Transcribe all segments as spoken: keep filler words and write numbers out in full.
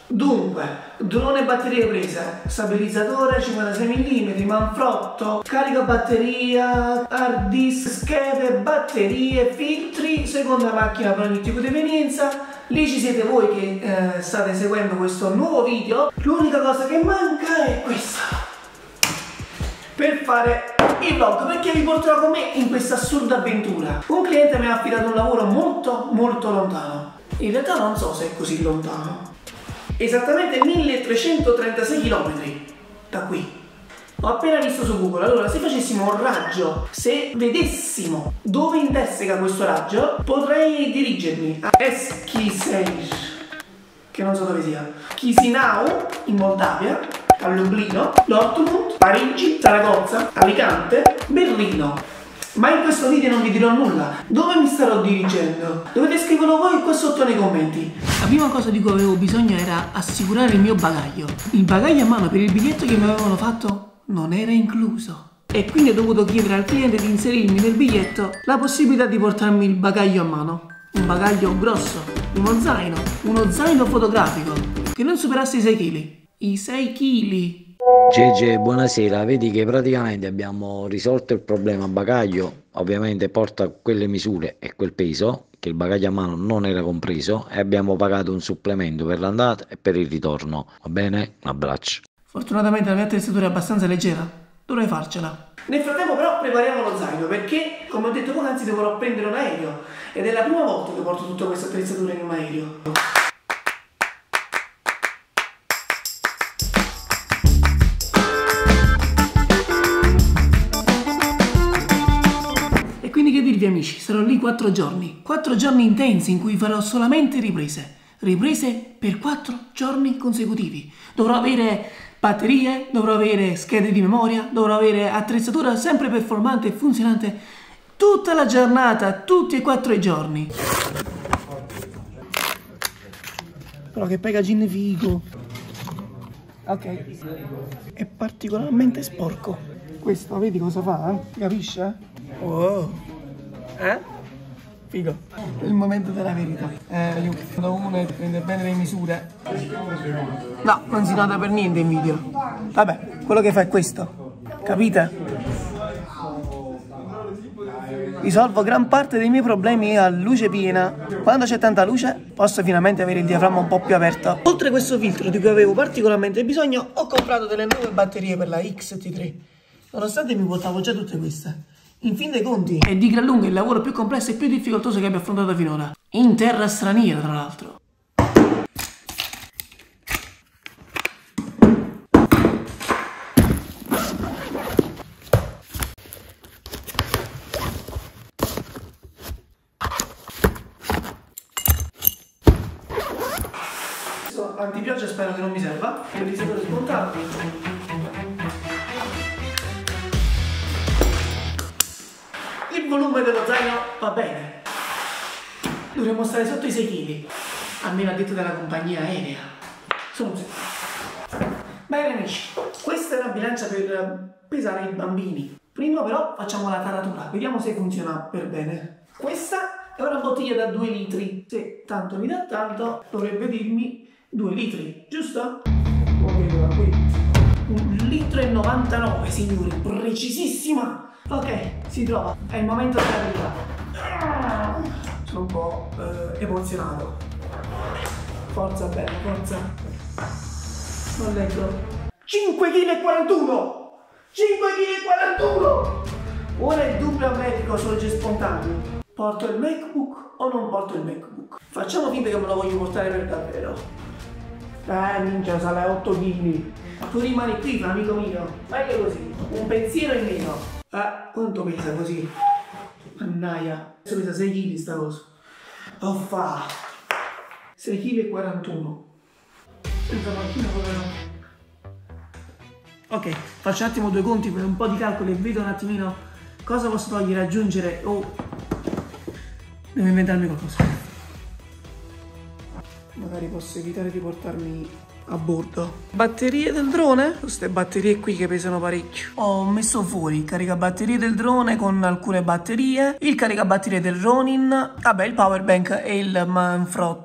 Dunque, drone batterie prese, stabilizzatore cinquantasei millimetri, manfrotto, carica batteria, hard disk, schede, batterie, filtri, seconda macchina per ogni tipo di evenienza. Lì ci siete voi che eh, state seguendo questo nuovo video. L'unica cosa che manca è questa per fare il vlog, perché vi porterò con me in questa assurda avventura. Un cliente mi ha affidato un lavoro molto molto lontano. In realtà non so se è così lontano. Esattamente milletrecentotrentasei chilometri da qui. Ho appena visto su Google. Allora, se facessimo un raggio, se vedessimo dove interseca questo raggio, potrei dirigermi a Eskişehir, che non so dove sia, Chisinau in Moldavia, a Lublino, Dortmund, Parigi, Saragozza, Alicante, Berlino. Ma in questo video non vi dirò nulla. Dove mi starò dirigendo? Dovete scriverlo voi qua sotto nei commenti. La prima cosa di cui avevo bisogno era assicurare il mio bagaglio. Il bagaglio a mano per il biglietto che mi avevano fatto non era incluso. E quindi ho dovuto chiedere al cliente di inserirmi nel biglietto la possibilità di portarmi il bagaglio a mano. Un bagaglio grosso, uno zaino, uno zaino fotografico che non superasse i sei chili. I sei chili. Gege, buonasera, vedi che praticamente abbiamo risolto il problema bagaglio, ovviamente porta quelle misure e quel peso, che il bagaglio a mano non era compreso, e abbiamo pagato un supplemento per l'andata e per il ritorno, va bene? Un abbraccio. Fortunatamente la mia attrezzatura è abbastanza leggera, dovrei farcela. Nel frattempo però prepariamo lo zaino perché, come ho detto poc'anzi, dovrò prendere un aereo ed è la prima volta che porto tutta questa attrezzatura in un aereo. Che dirvi amici, sarò lì quattro giorni, quattro giorni intensi in cui farò solamente riprese, riprese per quattro giorni consecutivi. Dovrò avere batterie, dovrò avere schede di memoria, dovrò avere attrezzatura sempre performante e funzionante tutta la giornata, tutti e quattro i giorni. Però che packaging figo. Ok, è particolarmente sporco. Questo vedi cosa fa? Eh? Capisce? Oh. Eh? Figo. È il momento della verità. Eh, io quando uno prende bene le misure. No, non si nota per niente in video. Vabbè, quello che fa è questo. Capite? Risolvo gran parte dei miei problemi a luce piena. Quando c'è tanta luce posso finalmente avere il diaframma un po' più aperto. Oltre a questo filtro di cui avevo particolarmente bisogno, ho comprato delle nuove batterie per la X T tre. Nonostante mi portavo già tutte queste. In fin dei conti è di gran lunga il lavoro più complesso e più difficoltoso che abbia affrontato finora. In terra straniera, tra l'altro. Questo antipioggia spero che non mi serva. Per il sapore scontato. Il volume dello zaino va bene. Dovremmo stare sotto i sei chili. Almeno a detto della compagnia aerea. Sono sei. Bene amici, questa è una bilancia per pesare i bambini. Prima però facciamo la taratura, vediamo se funziona per bene. Questa è una bottiglia da due litri. Se tanto mi dà tanto, dovrebbe dirmi due litri, giusto? Un litro e novantanove, signori, precisissima. Ok, si trova, è il momento della verità. Sono un po' eh, emozionato. Forza, bella, forza. Non leggo. cinque virgola quarantuno! cinque virgola quarantuno! Ora il dubbio medico sorge spontaneo. Porto il MacBook o non porto il MacBook? Facciamo finta che me lo voglio portare per davvero. Eh, minchia, sale otto chili. Tu rimani qui, amico mio. Meglio così. Un pensiero in meno. Ah, quanto pesa così? Mannaia. Adesso pesa sei chili sta cosa. Uffa. sei virgola quarantuno kg. Senza macchina povero. Ok, faccio un attimo due conti per un po' di calcoli e vedo un attimino cosa posso togliere, aggiungere o... Oh. Devo inventarmi qualcosa. Magari posso evitare di portarmi a bordo. Batterie del drone? Queste batterie qui che pesano parecchio. Ho messo fuori il caricabatterie del drone con alcune batterie, il caricabatterie del Ronin, vabbè il power bank e il manfrotto.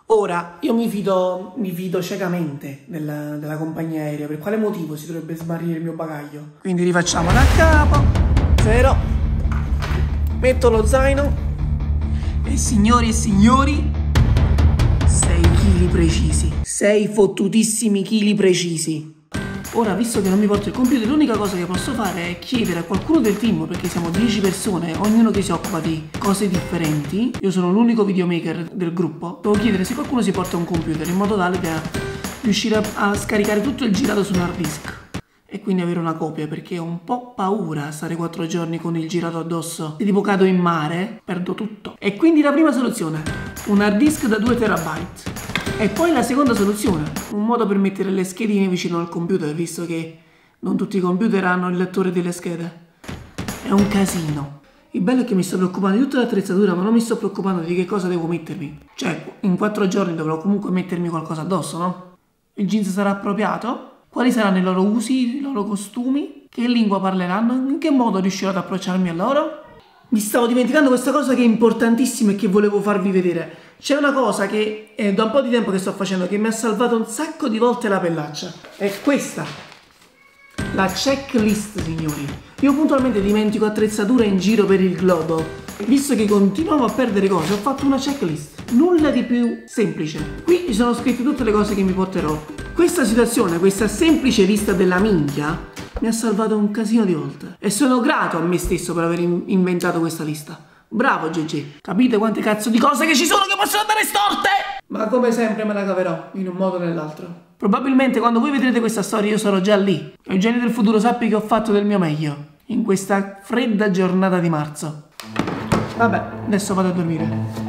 Ora, io mi fido, mi fido ciecamente della, della compagnia aerea. Per quale motivo si dovrebbe smarrire il mio bagaglio? Quindi rifacciamo da capo. Zero. Metto lo zaino. E signori e signori, sei chili precisi. sei fottutissimi chili precisi. Ora, visto che non mi porto il computer, l'unica cosa che posso fare è chiedere a qualcuno del team, perché siamo dieci persone, ognuno che si occupa di cose differenti. Io sono l'unico videomaker del gruppo. Devo chiedere se qualcuno si porta un computer in modo tale da riuscire a, a scaricare tutto il girato su un hard disk e quindi avere una copia, perché ho un po' paura stare quattro giorni con il girato addosso. Se tipo cado in mare, perdo tutto. E quindi la prima soluzione, un hard disk da due terabyte. E poi la seconda soluzione, un modo per mettere le schedine vicino al computer, visto che non tutti i computer hanno il lettore delle schede. È un casino. Il bello è che mi sto preoccupando di tutta l'attrezzatura, ma non mi sto preoccupando di che cosa devo mettermi. Cioè, in quattro giorni dovrò comunque mettermi qualcosa addosso, no? Il jeans sarà appropriato? Quali saranno i loro usi, i loro costumi? Che lingua parleranno? In che modo riuscirò ad approcciarmi a loro? Mi stavo dimenticando questa cosa che è importantissima e che volevo farvi vedere. C'è una cosa che è da un po' di tempo che sto facendo che mi ha salvato un sacco di volte la pellaccia. È questa. La checklist, signori. Io puntualmente dimentico attrezzature in giro per il globo. Visto che continuavo a perdere cose, ho fatto una checklist. Nulla di più semplice. Qui ci sono scritte tutte le cose che mi porterò. Questa situazione, questa semplice lista della minchia, mi ha salvato un casino di volte. E sono grato a me stesso per aver in inventato questa lista. Bravo G G. Capite quante cazzo di cose che ci sono che possono andare storte? Ma come sempre me la caverò, in un modo o nell'altro. Probabilmente quando voi vedrete questa storia io sarò già lì. Eugenio del futuro, sappi che ho fatto del mio meglio in questa fredda giornata di marzo. Vabbè, adesso vado a dormire.